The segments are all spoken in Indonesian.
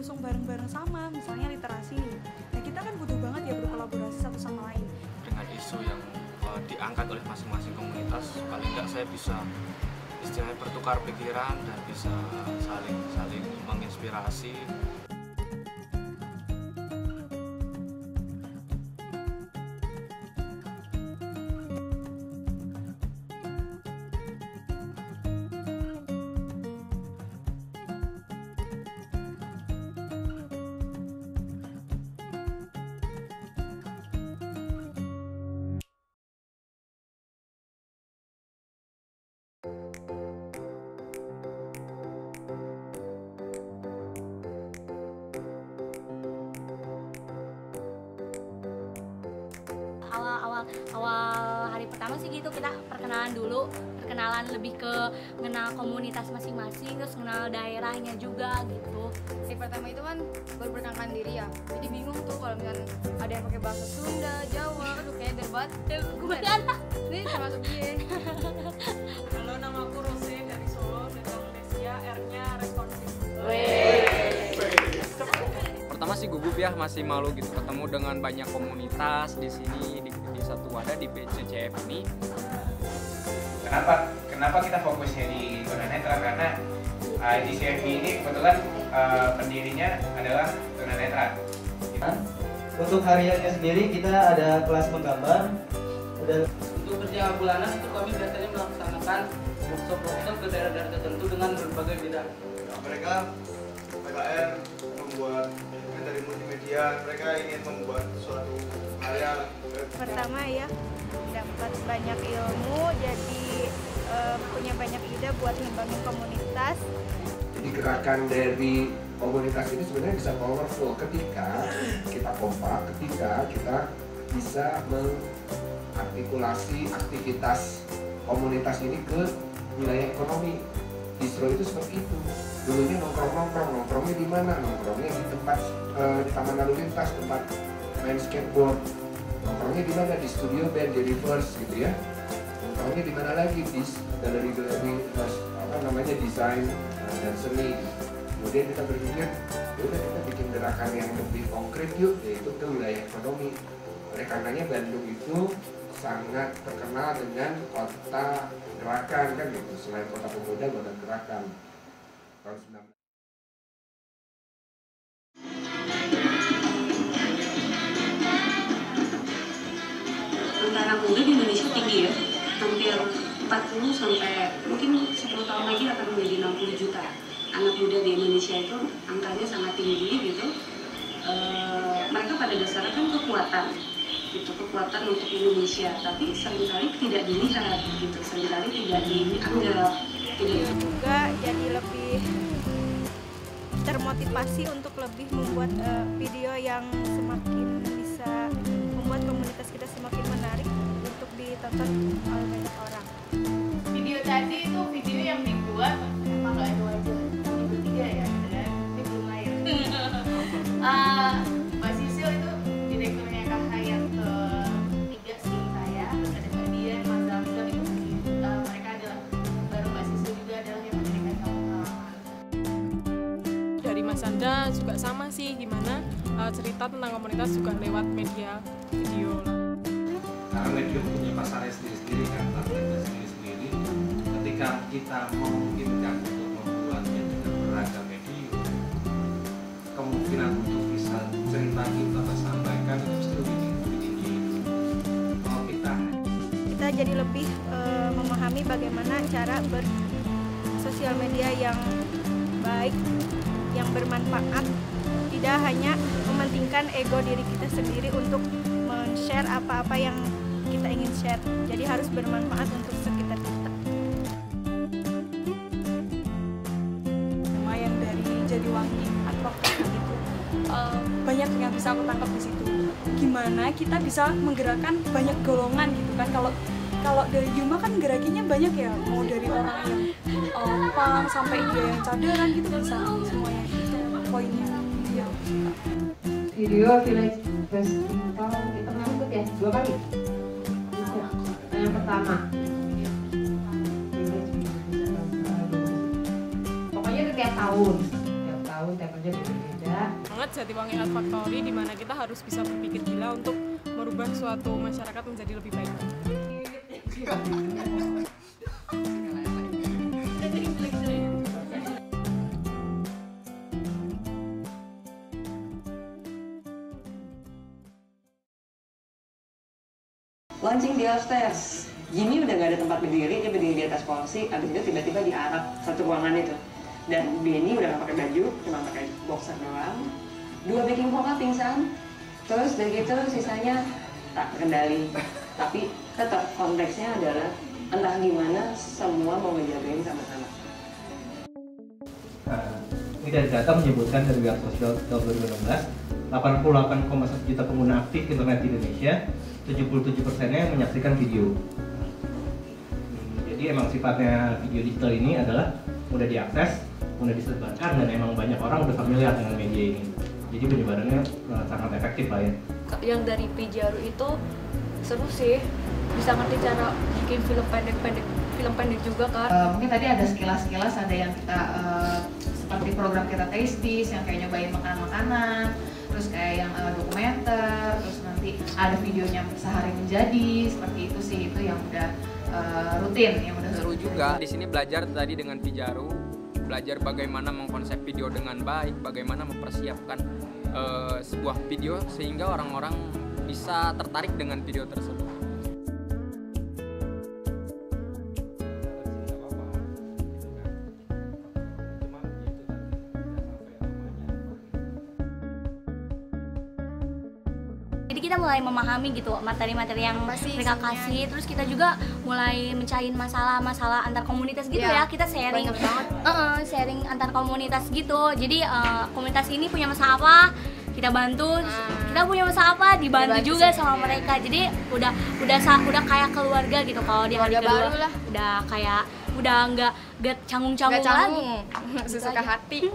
ngusung bareng-bareng sama, misalnya literasi nih. Nah kita kan butuh banget ya berkolaborasi satu sama lain. Dengan isu yang diangkat oleh masing-masing komunitas, paling nggak saya bisa istilahnya bertukar pikiran dan bisa saling menginspirasi. Awal hari pertama sih gitu, kita perkenalan lebih ke mengenal komunitas masing-masing, terus mengenal daerahnya juga gitu. Hari pertama itu kan baru perkenalkan diri ya, jadi bingung tuh kalau misalnya ada yang pakai bahasa Sunda, Jawa, aduh kayak berbat. Gue Ini termasuk dia. Halo, nama aku Rose dari Solo, dari Indonesia, R-nya responsif. Pertama sih gugup ya, masih malu gitu ketemu dengan banyak komunitas di sini di satu wadah di BCCF ini. Kenapa kita fokusnya di tunanetra? Karena di CFP ini kebetulan pendirinya adalah tunanetra. Untuk hariannya sendiri kita ada kelas menggambar. Untuk kerja bulanan itu kami biasanya melaksanakan workshop ke daerah-daerah tertentu dengan berbagai bidang. Mereka PKN membuat dari multimedia, mereka ingin membuat suatu karya. Pertama ya, dapat banyak ilmu, jadi punya banyak ide buat ngembangin komunitas. Jadi gerakan dari komunitas ini sebenarnya bisa powerful ketika kita kompak, ketika kita bisa mengartikulasi aktivitas komunitas ini ke wilayah ekonomi. Distro itu seperti itu. Dulunya nongkrongnya di mana? Nongkrongnya di tempat di taman lalu lintas, tempat main skateboard. Nongkrongnya di mana? Di studio band, di reverse gitu ya. Nongkrongnya di mana lagi? Di galeri desain dan seni. Kemudian kita berpikir, udah kita bikin gerakan yang lebih konkret yuk, yaitu ke wilayah ekonomi. Oleh karenanya Bandung itu sangat terkenal dengan kota gerakan kan gitu. Selain kota pemuda, kota gerakan. Tahun 19 anak muda di Indonesia tinggi ya, hampir 40 sampai mungkin 10 tahun lagi akan menjadi 60 juta. Anak muda di Indonesia itu angkanya sangat tinggi gitu. Mereka pada dasarnya kan kekuatan untuk Indonesia, tapi seringkali tidak dilihat gitu, seringkali tidak dianggap, juga jadi lebih termotivasi untuk lebih membuat video yang semakin bisa membuat komunitas kita semakin menarik untuk ditonton oleh banyak orang. Video tadi itu video yang dibuat emang gak ada aja, ini bertiga ya, ini belum lahir. Mbak Sisil itu direkturnya Kak Hayat ketiga sih saya, terus ada Mbak Dian, Mas Zamzam itu mereka adalah baru Mbak Sisil juga adalah yang mendirikan kampung. Dari Mas Anda juga sama sih, gimana cerita tentang komunitas juga lewat media video. Karena media punya pasarnya sendiri-sendiri kan, targetnya sendiri-sendiri. Ketika kita memungkinkan untuk membuatnya dengan beragam media, kemungkinan untuk bisa cerita kita sampaikan itu pasti lebih tinggi. Kalau kita jadi lebih memahami bagaimana cara bersosial media yang baik, yang bermanfaat, tidak hanya mementingkan ego diri kita sendiri untuk men-share apa-apa yang kita ingin share. Jadi harus bermanfaat untuk sekitar kita. Lumayan dari Jatiwangi advokat itu banyak yang bisa aku tangkap di situ. Gimana kita bisa menggerakkan banyak golongan gitu kan? Kalau dari Yuma kan gerakinya banyak ya, mau dari orang yang punk sampai dia yang cadaran gitu bisa semuanya itu poinnya. Ya. Video Village Festival kita pernah ikut ya 2 kali. Yang pertama pokoknya itu tiap tahun tiap aja beda-beda. banget Jatiwangi Art Factory, di mana kita harus bisa berpikir gila untuk merubah suatu masyarakat menjadi lebih baik. Launching di upstairs, Jimmy udah gak ada tempat berdiri, dia berdiri di atas kursi, abis itu tiba-tiba diarak satu ruangan itu. Dan Benny udah gak pakai baju, cuma pakai boxer doang. 2 baking vokal pingsan, terus dari gitu sisanya tak terkendali. Tapi tetap konteksnya adalah entah gimana semua mau ngejagain sama-sama. Ini dari data menyebutkan dari Web Sosial 2016, 88,1 juta pengguna aktif internet di Indonesia, 77%-nya menyaksikan video. Jadi emang sifatnya video digital ini adalah mudah diakses, mudah disebarkan, dan emang banyak orang udah familiar dengan media ini. Jadi penyebarannya sangat efektif lah ya. Yang dari Pijaru itu seru sih, bisa ngerti cara bikin film pendek juga kan. Mungkin tadi ada sekilas-sekilas, ada yang kita seperti program kita Tasties yang kayak nyobain makanan-makanan, terus kayak yang dokumenter, terus nanti ada videonya sehari menjadi, seperti itu sih, itu yang udah rutin, yang udah seru juga. Di sini belajar tadi dengan Pijaru, belajar bagaimana mengkonsep video dengan baik, bagaimana mempersiapkan sebuah video sehingga orang-orang bisa tertarik dengan video tersebut. Jadi kita mulai memahami gitu materi-materi yang mereka kasih, terus kita juga mulai mencahin masalah-masalah antar komunitas gitu ya. Kita sharing, sharing antar komunitas gitu. Jadi komunitas ini punya masalah apa, kita bantu. Kita punya masalah apa, dibantu juga sama mereka. Jadi udah kayak keluarga gitu. Kalau di hari kedua udah kayak nggak canggung-canggung lagi. Sesuka hati.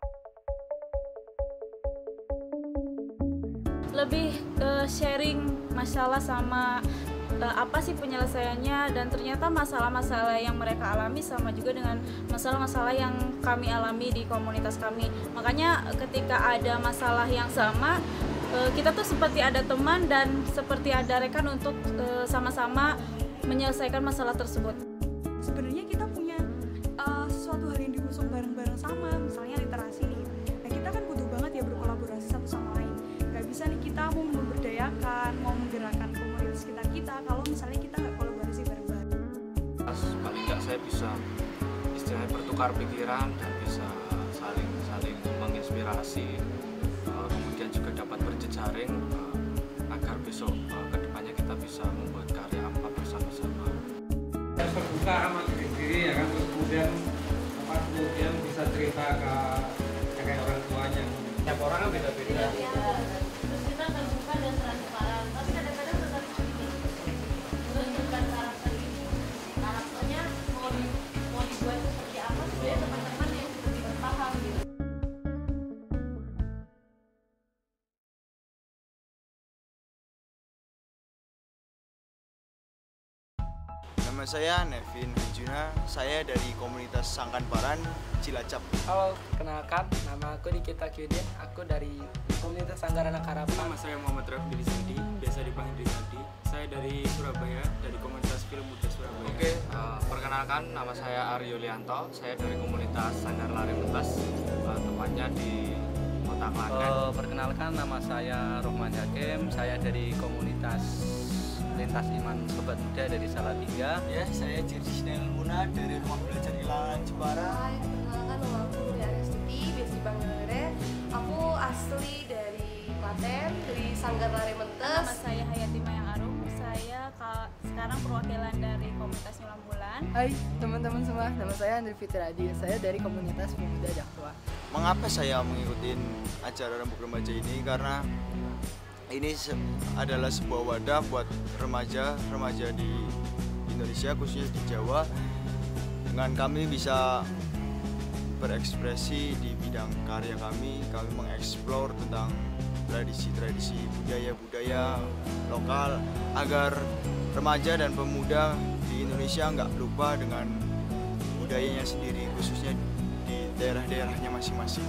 Lebih sharing masalah sama apa sih penyelesaiannya, dan ternyata masalah-masalah yang mereka alami sama juga dengan masalah-masalah yang kami alami di komunitas kami. Makanya ketika ada masalah yang sama, kita tuh seperti ada teman dan seperti ada rekan untuk sama-sama menyelesaikan masalah tersebut. Sebenarnya kita punya sesuatu hal yang diusung bareng-bareng sama, misalnya literasi nih. Nah, kita kan butuh banget ya berkolaborasi satu sama lain. Gak bisa nih kita mau memberdayakan, mau menggerakkan komunitas kita kalau misalnya kita nggak kolaborasi bareng-bareng. Paling nggak saya bisa istilahnya bertukar pikiran dan bisa saling menginspirasi, kemudian juga dapat berjejaring agar besok kedepannya kita bisa membuat karya apa bersama-sama. Terbuka sama diri ya kan, terus kemudian bisa cerita ke kayak orang tuanya. Tiap orang kan beda-beda. Terus kita terbuka dan transparan, tapi kadang-kadang tetap menunjukkan karakter ini. Karakternya mau dibuat seperti apa, sebenarnya teman-teman yang sudah tidak paham gitu. Nama saya Nevin Hanjuna, saya dari komunitas Sangkan Paran, Cilacap. Halo, kenalkan, nama aku Nikita Kyudin, aku dari komunitas Sanggar Anak Harapan. Nama saya Muhammad Rafi Rizadi, biasa dipanggil Rizadi. Saya dari Surabaya, dari komunitas Film Muda Surabaya. Oke, perkenalkan, nama saya Aryo Lianto, saya dari komunitas Sanggar Lari Lintas, tepatnya di Kota Klaten. Perkenalkan, nama saya Rohman Hakim, saya dari komunitas Lintas Iman Sobat Muda dari Salatiga. Ya, saya Jirjisnel Muna dari Rumah Belajar Ilangan Jepara. Hai, perkenalkan nama aku Nuria Restuti, biasa dipanggil Nere. Aku asli dari Klaten, dari Sanggar Lare Mentes. Nama saya Hayati Mayang Arum, saya sekarang perwakilan dari komunitas Nyulam Bulan. Hai teman-teman semua, nama saya Andri Fitradi, saya dari komunitas Pemuda Dakwa. Mengapa saya mengikuti acara Rembuk Remaja ini? Karena ini adalah sebuah wadah buat remaja di Indonesia, khususnya di Jawa. Dengan kami bisa berekspresi di bidang karya kami mengeksplor tentang tradisi-tradisi budaya-budaya lokal agar remaja dan pemuda di Indonesia nggak lupa dengan budayanya sendiri, khususnya di daerah-daerahnya masing-masing.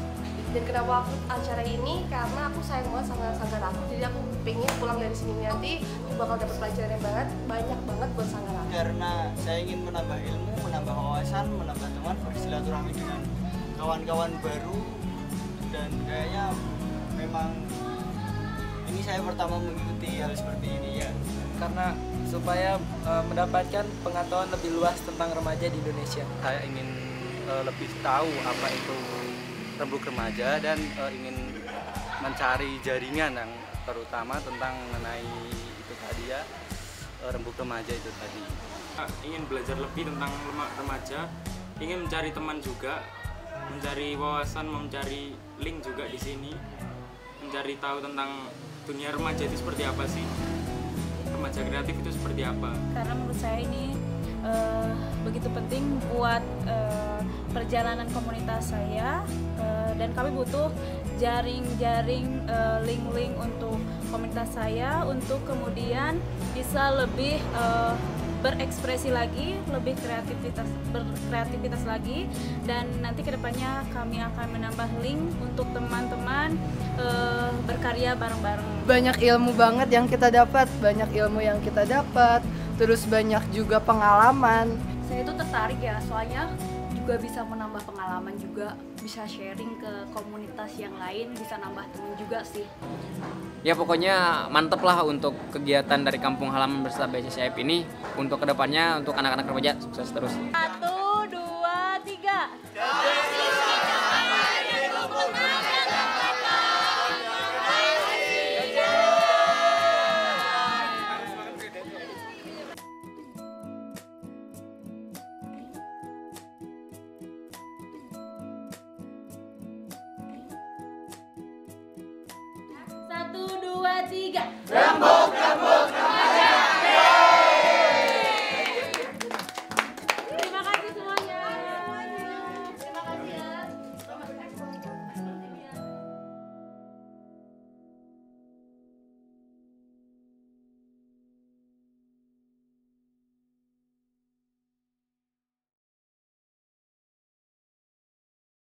Dan kenapa aku acara ini? Karena aku sayang banget sama sanggar aku, jadi aku pengen pulang dari sini nanti aku bakal dapat pelajaran yang banyak banget buat sanggar aku. Karena saya ingin menambah ilmu, menambah wawasan, menambah teman, bersilaturahmi dengan kawan-kawan baru, dan kayaknya memang ini saya pertama mengikuti hal seperti ini ya. Karena supaya mendapatkan pengetahuan lebih luas tentang remaja di Indonesia. Saya ingin lebih tahu apa itu rembuk remaja dan ingin mencari jaringan yang terutama tentang mengenai itu tadi ya, rembuk remaja itu tadi. Ingin belajar lebih tentang remaja, ingin mencari teman juga, mencari wawasan, mencari link juga di sini, mencari tahu tentang dunia remaja itu seperti apa sih, remaja kreatif itu seperti apa. Karena menurut saya ini begitu penting buat perjalanan komunitas saya, dan kami butuh jaring-jaring link-link untuk komunitas saya untuk kemudian bisa lebih berekspresi lagi, lebih berkreativitas lagi, dan nanti kedepannya kami akan menambah link untuk teman-teman berkarya bareng-bareng. Banyak ilmu banget yang kita dapat, terus banyak juga pengalaman. Saya itu tertarik ya, soalnya juga bisa menambah pengalaman juga, bisa sharing ke komunitas yang lain, bisa nambah teman juga sih. Ya pokoknya mantep lah untuk kegiatan dari Kampung Halaman beserta BCCIP ini. Untuk kedepannya, untuk anak-anak remaja, sukses terus. 1, 2, 3. Satu, dua, tiga. Rembuk, rembuk,